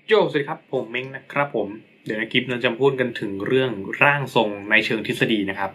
โยสวัสดีครับผมเม้งนะครับผมเดี๋ยวในคลิปเราจะพูดกันถึงเรื่องร่างทรงในเชิงทฤษฎีนะครับ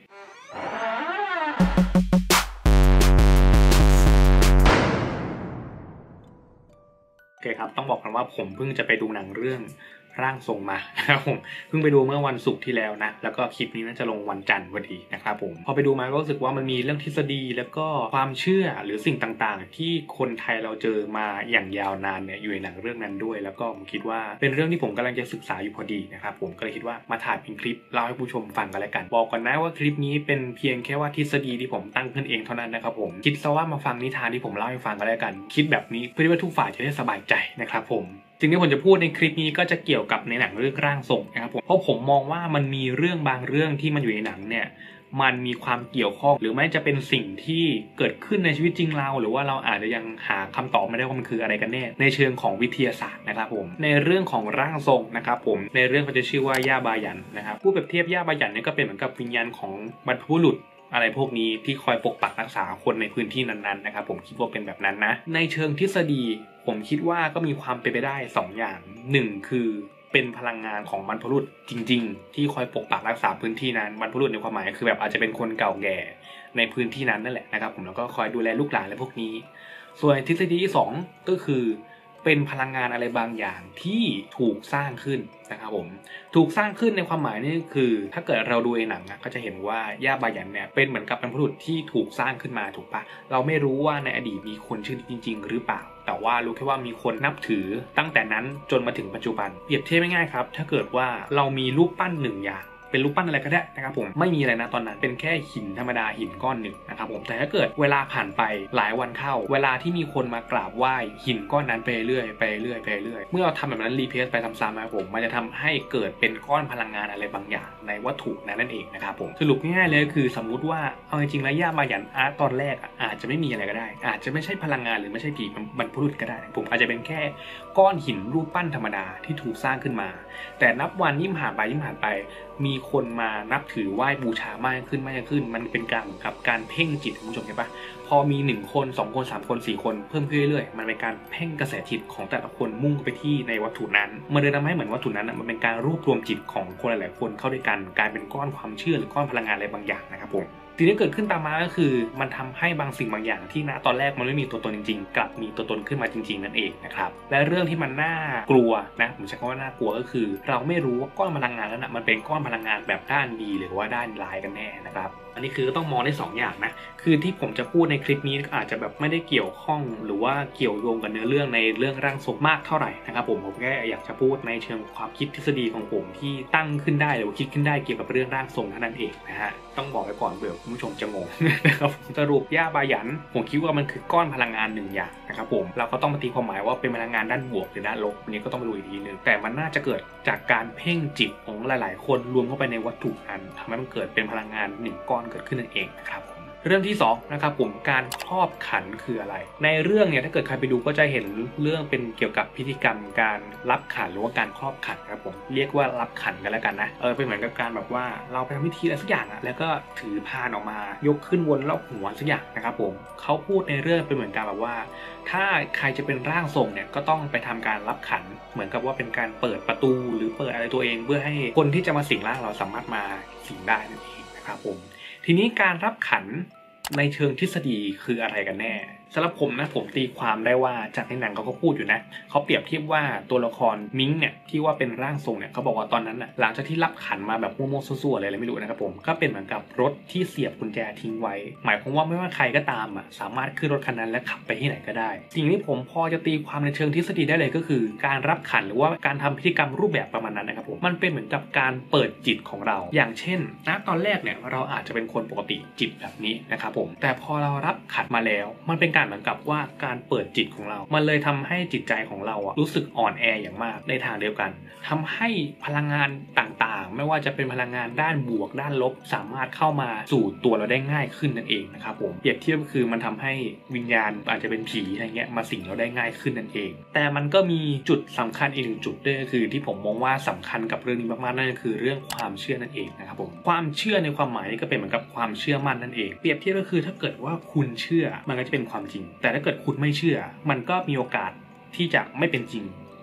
โอเคครับต้องบอกกันว่าผมเพิ่งจะไปดูหนังเรื่องร่างทรงมาครับผมเพิ่งไปดูเมื่อวันศุกร์ที่แล้วนะแล้วก็คลิปนี้น่าจะลงวันจันทร์พอดีนะครับผมพอไปดูมาก็รู้สึกว่ามันมีเรื่องทฤษฎีแล้วก็ความเชื่อหรือสิ่งต่างๆที่คนไทยเราเจอมาอย่างยาวนานเนี่ยอยู่ในหนังเรื่องนั้นด้วยแล้วก็ผมคิดว่าเป็นเรื่องที่ผมกำลังจะศึกษาอยู่พอดีนะครับผมก็เลยคิดว่ามาถ่ายเป็นคลิปเล่าให้ผู้ชมฟังกันแล้วกันบอกก่อนนะว่าคลิปนี้เป็นเพียงแค่ว่าทฤษฎีที่ผมตั้งขึ้นเองเท่านั้นนะครับผมคิดซะว่ามาฟังนิทานที่ผมเล่าให้ฟังกันแล้วกันคิดแบบนี้เพื่อที่ว่าทุกฝ่ายจะได้สบายใจนะครับผมสิ่งที่ผมจะพูดในคลิปนี้ก็จะเกี่ยวกับในหนังเรื่องร่างทรงนะครับผมเพราะผมมองว่ามันมีเรื่องบางเรื่องที่มันอยู่ในหนังเนี่ยมันมีความเกี่ยวข้องหรือไม่จะเป็นสิ่งที่เกิดขึ้นในชีวิตจริงเราหรือว่าเราอาจจะยังหาคำตอบไม่ได้ว่ามันคืออะไรกันแน่ในเชิงของวิทยาศาสตร์นะครับผมในเรื่องของร่างทรงนะครับผมในเรื่องเขาจะชื่อว่าย่าบายันนะครับผู้เปรียบเทียบย่าบายันเนี่ยก็เป็นเหมือนกับวิญญาณของบรรพบุรุษอะไรพวกนี้ที่คอยปกปักรักษาคนในพื้นที่นั้นๆนะครับผมคิดว่าเป็นแบบนั้นนะในเชิงทฤษฎีผมคิดว่าก็มีความเป็นไปได้2อย่าง1คือเป็นพลังงานของบรรพบุรุษจริงๆที่คอยปกปักรักษาพื้นที่นั้นบรรพบุรุษในความหมายคือแบบอาจจะเป็นคนเก่าแก่ในพื้นที่นั้นนั่นแหละนะครับผมแล้วก็คอยดูแลลูกหลานและพวกนี้ส่วนทฤษฎีที่2ก็คือเป็นพลังงานอะไรบางอย่างที่ถูกสร้างขึ้นนะครับผมถูกสร้างขึ้นในความหมายนี่คือถ้าเกิดเราดูในหนังก็จะเห็นว่าย่าบายันเนี่ยเป็นเหมือนกับบรรพบุรุษที่ถูกสร้างขึ้นมาถูกปะเราไม่รู้ว่าในอดีตมีคนชื่อจริงๆหรือเปล่าแต่ว่ารู้แค่ว่ามีคนนับถือตั้งแต่นั้นจนมาถึงปัจจุบันเปรียบเทียบง่ายๆครับถ้าเกิดว่าเรามีรูปปั้น1อย่างเป็นรูปปั้นอะไรก็ได้นะครับผมไม่มีอะไรนะตอนนั้นเป็นแค่หินธรรมดาหินก้อนหนึ่งนะครับผมแต่ถ้าเกิดเวลาผ่านไปหลายวันเข้าเวลาที่มีคนมากราบไหว้หินก้อนนั้นไปเรื่อยไปเรื่อยไปเรื่อยเมื่อเราทำแบบนั้นรีเพสไปซ้ำๆนะครับผมมันจะทำให้เกิดเป็นก้อนพลังงานอะไรบางอย่างในวัตถุนั้นนั่นเองนะครับผมสรุปง่ายๆเลยคือสมมุติว่าเอาจริงๆแล้วย่ามายันอาร์ตตอนแรกอาจจะไม่มีอะไรก็ได้อาจจะไม่ใช่พลังงานหรือไม่ใช่ผีบรรพบุรุษก็ได้ผมอาจจะเป็นแค่ก้อนหินรูปปั้นธรรมดาที่ถูกสร้างขึ้นมาแต่นับวันยิ่งผ่านไปมีคนมานับถือไหว้บูชามากขึ้นมันเป็นการกับการเพ่งจิตคุณผู้ชมเห็นปะพอมี1คน2คน3คน4คนเพิ่มขึ้นเรื่อยๆมันเป็นการเพ่งกระแสจิตของแต่ละคนมุ่งไปที่ในวัตถุนั้นมันเลยทำให้เหมือนวัตถุนั้นมันเป็นการรวบรวมจิตของคนหลายๆคนเข้าด้วยกันกลายเป็นก้อนความเชื่อหรือก้อนพลังงานอะไรบางอย่างนะครับผมสิ่งที่เกิดขึ้นตามมาก็คือมันทำให้บางสิ่งบางอย่างที่ณตอนแรกมันไม่มีตัวตนจริงๆกลับมีตัวตนขึ้นมาจริงๆนั่นเองนะครับและเรื่องที่มันน่ากลัวนะผมใช้คำว่าน่ากลัวก็คือเราไม่รู้ว่าก้อนพลังงานนั้นมันเป็นก้อนพลังงานแบบด้านดีหรือว่าด้านร้ายกันแน่นะครับอันนี้คือต้องมองได้2อย่างนะคือที่ผมจะพูดในคลิปนี้อาจจะแบบไม่ได้เกี่ยวข้องหรือว่าเกี่ยวโยงกับเนื้อเรื่องในเรื่องร่างทรงมากเท่าไหร่นะครับผมแค่อยากจะพูดในเชิงความคิดทฤษฎีของผมที่ตั้งขึ้นได้หรือคิดขึ้นได้เกี่ยวกับเรื่องร่างทรงเท่านั้นเองนะฮะต้องบอกไว้ก่อนเผื่อคุณผู้ชมจะงงนะครับสรุปย่าบายันผมคิดว่ามันคือก้อนพลังงาน1อย่างนะครับผมเราก็ต้องมาตีความหมายว่าเป็นพลังงานด้านบวกหรือด้านลบอันนี้ก็ต้องไปดูอีกทีนึงแต่มันน่าจะเกิดจากการเพ่งจิตของหลายๆคนรวมเข้าไปในวัตถุนั้นทำให้มันเกิดเป็นพลังงาน1ก้อนเกิดขึ้นนั่นเองนะครับเรื่องที่2นะครับผมการครอบขันคืออะไรในเรื่องเนี่ยถ้าเกิดใครไปดูก็จะเห็นเรื่องเป็นเกี่ยวกับพิธีกรรมการรับขันหรือว่าการครอบขันครับผมเรียกว่ารับขันกันแล้วกันนะเป็นเหมือนกับการแบบว่าเราไปทำพิธีอะไรสักอย่างแล้วก็ถือพานออกมายกขึ้นวนรอบหัวสักอย่างนะครับผมเขาพูดในเรื่องเป็นเหมือนการแบบว่าถ้าใครจะเป็นร่างทรงเนี่ยก็ต้องไปทำการรับขันเหมือนกับว่าเป็นการเปิดประตูหรือเปิดอะไรตัวเองเพื่อให้คนที่จะมาสิงร่างเราสามารถมาสิงได้นั่นเองนะครับผมทีนี้การรับขันในเชิงทฤษฎีคืออะไรกันแน่สำหรับผมนะผมตีความได้ว่าจากในหนังเขาก็พูดอยู่นะเขาเปรียบเทียบว่าตัวละครมิงเนี่ยที่ว่าเป็นร่างทรงเนี่ยเขาบอกว่าตอนนั้นหลังจากที่รับขันมาแบบมั่วๆซั่วๆอะไรไม่รู้นะครับผมก็เป็นเหมือนกับรถที่เสียบกุญแจทิ้งไว้หมายความว่าไม่ว่าใครก็ตามสามารถขึ้นรถคันนั้นและขับไปที่ไหนก็ได้สิ่งที่ผมพอจะตีความในเชิงทฤษฎีได้เลยก็คือการรับขันหรือว่าการทำพิธีกรรมรูปแบบประมาณนั้นนะครับผมมันเป็นเหมือนกับการเปิดจิตของเราอย่างเช่นตอนแรกเนี่ยเราอาจจะเป็นคนปกติจิตแบบนี้นะครับผมแต่พอเรารับขันมาแล้วมันเป็นการเหมือนกับว่าการเปิดจิตของเรามันเลยทำให้จิตใจของเรารู้สึกอ่อนแออย่างมากในทางเดียวกันทำให้พลังงานต่างๆไม่ว่าจะเป็นพลังงานด้านบวกด้านลบสามารถเข้ามาสู่ตัวเราได้ง่ายขึ้นนั่นเองนะครับผมเปรียบเทียบก็คือมันทำให้วิญญาณอาจจะเป็นผีอะไรเงี้ยมาสิงเราได้ง่ายขึ้นนั่นเองแต่มันก็มีจุดสำคัญอีก1จุดด้วยก็คือที่ผมมองว่าสำคัญกับเรื่องนี้มากๆนั่นก็คือเรื่องความเชื่อนั่นเองนะครับผมความเชื่อในความหมายก็เป็นเหมือนกับความเชื่อมั่นนั่นเองเปรียบเทียบก็คือถ้าเกิดว่าคุณเชื่อมันก็จะเป็นความจริงแต่ถ้าเกิดคุณไม่เชื่อมันก็มีโอกาสที่จะไม่เป็นจริง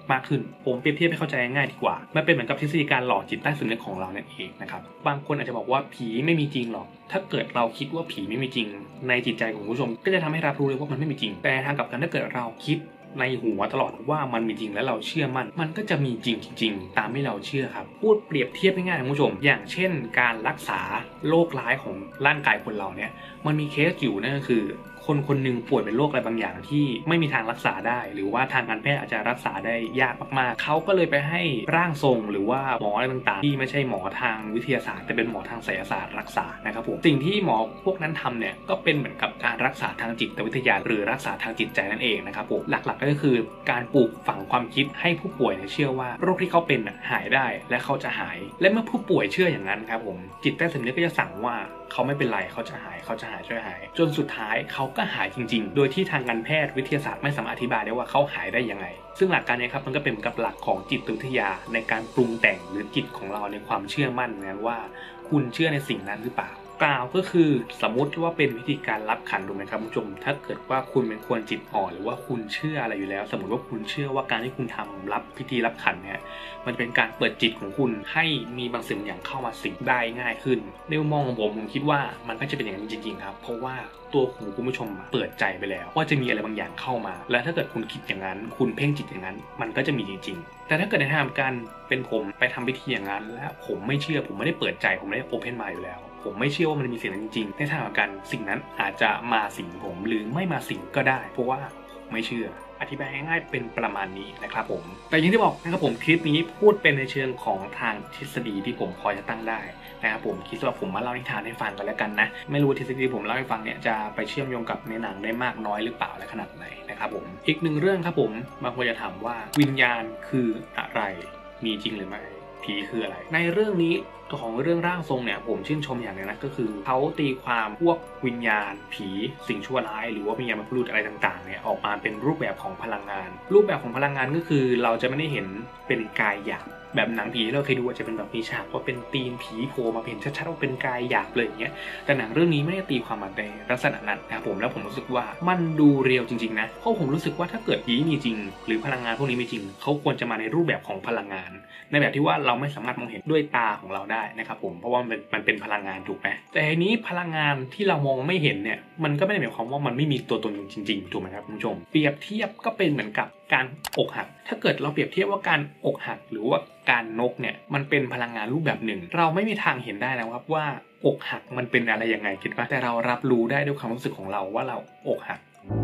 มากขึ้นผมเปรียบเทียบให้เข้าใจง่ายดีกว่ามันเป็นเหมือนกับทฤษฎีการหลอกจิตใต้สำนึกของเรานั่นเองนะครับบางคนอาจจะบอกว่าผีไม่มีจริงหรอกถ้าเกิดเราคิดว่าผีไม่มีจริงในจิตใจของผู้ชมก็จะทำให้รับรู้เลยว่ามันไม่มีจริงแต่ทางกลับกันถ้าเกิดเราคิดในหัวตลอดว่ามันมีจริงและเราเชื่อมันก็จะมีจริงตามที่เราเชื่อครับพูดเปรียบเทียบง่ายๆคุณผู้ชมอย่างเช่นการรักษาโรคร้ายของร่างกายคนเราเนี่ยมันมีเคสอยู่นั่นก็คือคนหนึ่งป่วยเป็นโรคอะไรบางอย่างที่ไม่มีทางรักษาได้หรือว่าทางการแพทย์อาจจะรักษาได้ยากมากๆเขาก็เลยไปให้ร่างทรงหรือว่าหมออะไรต่างๆที่ไม่ใช่หมอทางวิทยาศาสตร์แต่เป็นหมอทางไสยศาสตร์รักษานะครับผมสิ่งที่หมอพวกนั้นทำเนี่ยก็เป็นเหมือนกับการรักษาทางจิตวิทยาหรือรักษาทางจิตใจนั่นเองนะครับผมหลักๆก็คือการปลูกฝังความคิดให้ผู้ป่วยเชื่อว่าโรคที่เขาเป็นหายได้และเขาจะหายและเมื่อผู้ป่วยเชื่ออย่างนั้นครับผมจิตใต้สำนึกก็จะสั่งว่าเขาไม่เป็นไรเขาจะหายช่วยหายจนสุดท้ายเขาก็หายจริงๆโดยที่ทางการแพทย์วิทยาศาสตร์ไม่สามารถอธิบายได้ว่าเขาหายได้ยังไงซึ่งหลักการนี้ครับมันก็เป็นกับหลักของจิตวิทยาในการปรุงแต่งหรือจิตของเราในความเชื่อมั่นนั้นว่าคุณเชื่อในสิ่งนั้นหรือเปล่ากล่าวก็คือสมมติว่าเป็นวิธีการรับขันถูกไหมครับผู้ชมถ้าเกิดว่าคุณเป็นคนจิตอ่อนหรือว่าคุณเชื่ออะไรอยู่แล้วสมมติว่าคุณเชื่อว่าการที่คุณทำรับพิธีรับขันเนี่ยมันเป็นการเปิดจิตของคุณให้มีบางสิ่งอย่างเข้ามาสิงได้ง่ายขึ้นในมุมมองของผมคิดว่ามันก็จะเป็นอย่างนั้นจริงๆครับเพราะว่าตัวของคุณผู้ชมเปิดใจไปแล้วว่าจะมีอะไรบางอย่างเข้ามาและถ้าเกิดคุณคิดอย่างนั้นคุณเพ่งจิตอย่างนั้นมันก็จะมีจริงๆแต่ถ้าเกิดในทางการเป็นผมไปทำพิธีอย่างนั้นและผมไม่เชื่อผมไม่ได้เปิดใจผมไม่ได้โอเพนมายอยู่แล้วผมไม่เชื่อว่ามันมีสิ่งนั้นจริงๆในทางการสิ่งนั้นอาจจะมาสิงผมหรือไม่มาสิงก็ได้เพราะว่าผมไม่เชื่ออธิบายง่ายๆเป็นประมาณนี้นะครับผมแต่อย่างที่บอกนะครับผมคลิปนี้พูดเป็นในเชิงของทางทฤษฎีที่ผมพอจะตั้งได้นะครับผมคิดว่าผมมาเล่านิทานให้ฟังกันแล้วกันนะไม่รู้ทฤษฎีผมเล่าให้ฟังเนี่ยจะไปเชื่อมโยงกับในหนังได้มากน้อยหรือเปล่าและขนาดไหนนะครับผมอีกหนึ่งเรื่องครับผมบางคนจะถามว่าวิญญาณคืออะไรมีจริงหรือไม่ผีคืออะไรในเรื่องนี้ของเรื่องร่างทรงเนี่ยผมชื่นชมอย่างนึงนะก็คือเขาตีความพวกวิญญาณผีสิ่งชั่วร้ายหรือว่าวิญญาณบรรพบุรุษอะไรต่างๆเนี่ยออกมาเป็นรูปแบบของพลังงานรูปแบบของพลังงานก็คือเราจะไม่ได้เห็นเป็นกายหยาบแบบหนังผีเราเคยดูอาจจะเป็นแบบมีฉากว่าเป็นตีนผีโผล่มาเห็นชัดๆว่าเป็นกายหยาบเลยอย่างเงี้ยแต่หนังเรื่องนี้ไม่ได้ตีความมาในลักษณะนั้นนะครับผมแล้วผมรู้สึกว่ามันดูเรียลจริงๆนะเพราะผมรู้สึกว่าถ้าเกิดผีมีจริงหรือพลังงานพวกนี้มีจริงเขาควรจะมาในรูปแบบของพลังงานในแบบที่ว่าเราไม่สามารถมองเห็นด้วยตาของเราได้นะครับผมเพราะว่ามันเป็นพลังงานถูกไหมแต่ทีนี้พลังงานที่เรามองไม่เห็นเนี่ยมันก็ไม่ได้หมายความว่ามันไม่มีตัวตนจริงๆถูกไหมครับคุณผู้ชมเปรียบเทียบก็เป็นเหมือนกับการอกหักถ้าเกิดเราเปรียบเทียบว่าการอกหักหรือว่าการนกเนี่ยมันเป็นพลังงานรูปแบบหนึ่งเราไม่มีทางเห็นได้นะครับว่าอกหักมันเป็นอะไรยังไงคิดว่าแต่เรารับรู้ได้ด้วยความรู้สึกของเราว่าเราอกหัก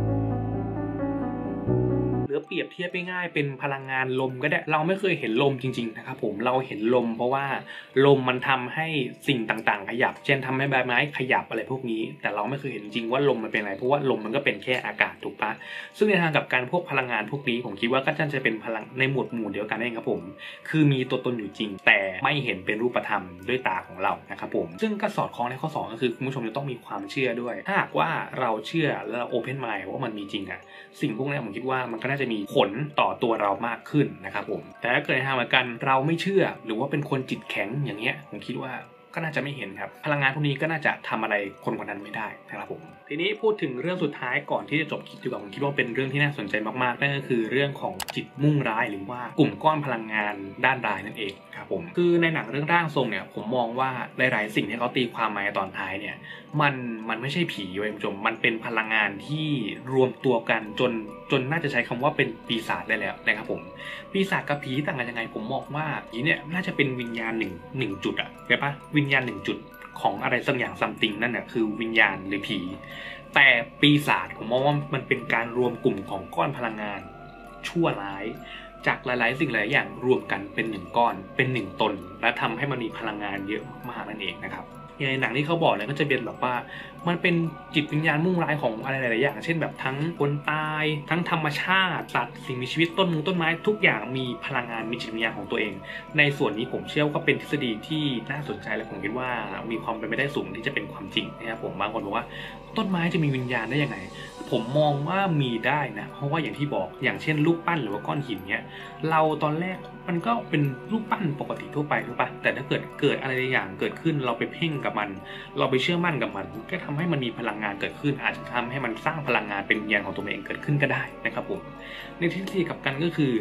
เปรียบเทียบง่ายๆเป็นพลังงานลมก็ได้เราไม่เคยเห็นลมจริงๆนะครับผมเราเห็นลมเพราะว่าลมมันทำให้สิ่งต่างๆขยับเช่นทำให้ใบไม้ขยับอะไรพวกนี้แต่เราไม่เคยเห็นจริงว่าลมมันเป็นอะไรเพราะว่าลมมันก็เป็นแค่อากาศถูกปะซึ่งในทางกับการพวกพลังงานพวกนี้ผมคิดว่าก็จะเป็นพลังในหมวดหมู่เดียวกันเองครับผมคือมีตัวตนอยู่จริงแต่ไม่เห็นเป็นรูปธรรมด้วยตาของเรานะครับผมซึ่งก็สอดคล้องในข้อ2ก็คือคุณผู้ชมจะต้องมีความเชื่อด้วยถ้าหากว่าเราเชื่อและเราโอเพนไมล์ว่ามันมีจริงสิ่งพวกนี้ผมคิดว่ามันก็น่าจะมีผลต่อตัวเรามากขึ้นนะครับผมแต่ถ้าเกิดในทางกันเราไม่เชื่อหรือว่าเป็นคนจิตแข็งอย่างเงี้ยผมคิดว่าก็น่าจะไม่เห็นครับพลังงานพวกนี้ก็น่าจะทำอะไรคนคนนั้นไม่ได้นะครับผมทีนี้พูดถึงเรื่องสุดท้ายก่อนที่จะจบคลิปดีกว่าผมคิดว่าเป็นเรื่องที่น่าสนใจมากๆนั่นก็คือเรื่องของจิตมุ่งร้ายหรือว่ากลุ่มก้อนพลังงานด้านร้ายนั่นเองครับผมคือในหนังเรื่องร่างทรงเนี่ยผมมองว่าหลายๆสิ่งที่เขาตีความมาในตอนท้ายเนี่ยมันไม่ใช่ผีเว้ยคุณผู้ชมมันเป็นพลังงานที่รวมตัวกันจนน่าจะใช้คำว่าเป็นปีศาจได้แล้วนะครับผมปีศาจกับผีต่างกันยังไงผมมองว่าผีเนี่ยน่าจะเป็นวิญญาณหนึ่งจุดเข้าใจปะวิญญาณ1จุดของอะไรสักอย่างซัมติงนั่นน่ะคือวิญญาณหรือผีแต่ปีศาจผมมองว่ามันเป็นการรวมกลุ่มของก้อนพลังงานชั่วร้ายจากหลายๆสิ่งหลายอย่างรวมกันเป็น1ก้อนเป็น1ตนและทำให้มันมีพลังงานเยอะมากนั่นเองนะครับอย่างในหนังที่เขาบอกเนี่ยก็จะเป็นแบบว่ามันเป็นจิตวิญญาณมุ่งร้ายของอะไรหลายๆอย่างเช่นแบบทั้งคนตายทั้งธรรมชาติสัตว์สิ่งมีชีวิตต้นไม้ทุกอย่างมีพลังงานมีจิตวิญญาณของตัวเองในส่วนนี้ผมเชื่อว่าเป็นทฤษฎีที่น่าสนใจและผมคิดว่ามีความเป็นไปได้สูงที่จะเป็นความจริงนะครับผมบางคนบอกว่าต้นไม้จะมีวิญญาณได้ยังไงผมมองว่ามีได้นะเพราะว่าอย่างที่บอกอย่างเช่นรูปปั้นหรือว่าก้อนหินเนี้ยเราตอนแรกมันก็เป็นรูปปั้นปกติทั่วไปถูกปะแต่ถ้าเกิดอะไรอย่างเกิดขึ้นเราไปเพ่งกับมันเราไปเชื่อมั่นกับมันก็ทำให้มันมีพลังงานเกิดขึ้นอาจจะทำให้มันสร้างพลังงานเป็นวิญญาณของตัวเองเกิดขึ้นก็ได้นะครับผมในทฤษฎีกับกันก็คือ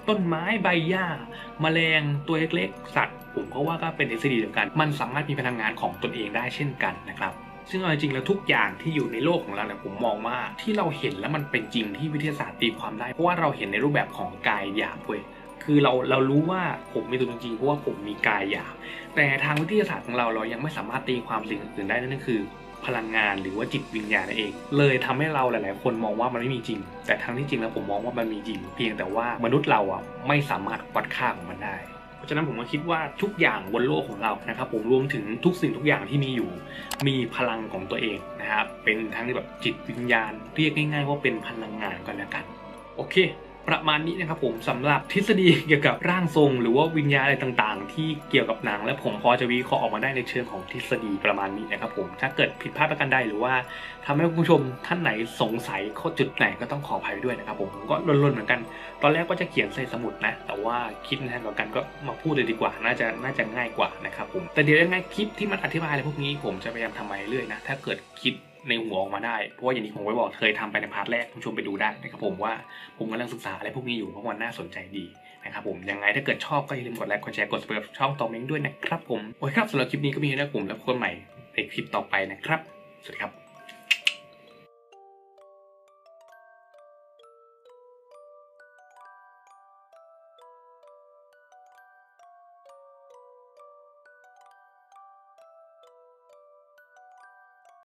ต้นไม้ใบหญ้าแมลงตัวเล็กๆสัตว์ผมก็ว่าก็เป็นทฤษฎีเดียวกันมันสามารถมีพลังงานของตนเองได้เช่นกันนะครับซึ่งเอาจริงๆแล้วทุกอย่างที่อยู่ในโลกของเราเนี่ยผมมองว่าที่เราเห็นแล้วมันเป็นจริงที่วิทยาศาสตร์ตีความได้เพราะว่าเราเห็นในรูปแบบของกายหยาบเว้ยคือเรารู้ว่าผมมีตัวจริงเพราะว่าผมมีกายหยาบแต่ทางวิทยาศาสตร์ของเรายังไม่สามารถตีความสิ่งอื่นได้นั่นก็คือพลังงานหรือว่าจิตวิญญาณนั่นเองเลยทำให้เราหลายๆคนมองว่ามันไม่มีจริงแต่ทั้งที่จริงแล้วผมมองว่ามันมีจริงเพียงแต่ว่ามนุษย์เราไม่สามารถวัดค่าของมันได้เพราะฉะนั้นผมก็คิดว่าทุกอย่างบนโลกของเรานะครับผมรวมถึงทุกสิ่งทุกอย่างที่มีอยู่มีพลังของตัวเองนะครับเป็นทั้งแบบจิตวิญญาณเรียกง่ายๆว่าเป็นพลังงานกันแล้วกันโอเคประมาณนี้นะครับผมสำหรับทฤษฎีเกี่ยวกับร่างทรงหรือว่าวิญญาณอะไรต่างๆที่เกี่ยวกับหนังและผมพอจะวิเคราะห์ออกมาได้ในเชิงของทฤษฎีประมาณนี้นะครับผมถ้าเกิดผิดพลาดประการใดหรือว่าทำให้คุณผู้ชมท่านไหนสงสัยข้อจุดไหนก็ต้องขออภัยด้วยนะครับผมก็ลนๆเหมือนกันตอนแรกก็จะเขียนใส่สมุดนะแต่ว่าคิดแทนกว่ากันก็มาพูดเลยดีกว่าน่าจะง่ายกว่านะครับผมแต่เดี๋ยวยังไงคลิปที่มันอธิบายอะไรพวกนี้ผมจะพยายามทำมาเรื่อยๆนะถ้าเกิดคิดในหัวออกมาได้เพราะว่าอย่างที่ผมไว้บอกเคยทำไปในพาร์ทแรกคุณผู้ชมไปดูได้นะครับผมว่าผมกำลังศึกษาอะไรพวกนี้อยู่เพราะมันน่าสนใจดีนะครับผมยังไงถ้าเกิดชอบก็อย่าลืมกดไลค์กดแชร์กด subscribe ช่องตอมเม้งด้วยนะครับผมโอเคครับสำหรับคลิปนี้ก็มีให้ได้ผมแล้วพบกันใหม่ในคลิปต่อไปนะครับสวัสดีครับ